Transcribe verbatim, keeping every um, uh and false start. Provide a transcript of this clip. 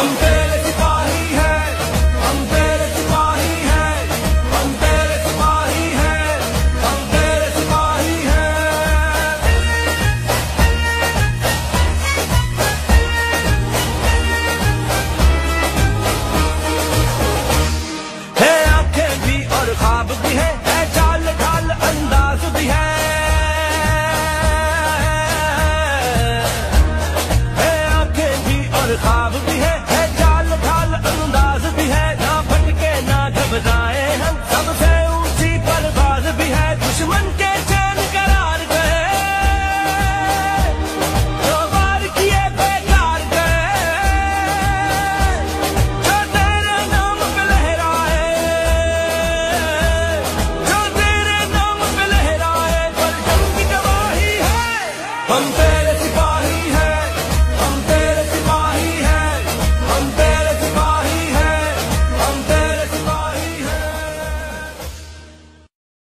हम तेरे सिपाही हैं, हम तेरे सिपाही हैं, हम तेरे सिपाही हैं, हम तेरे सिपाही हैं। है आंखें भी और ख्वाब भी है, है चाल ढाल अंदाज भी है, है आंखें भी और ख्वाब भी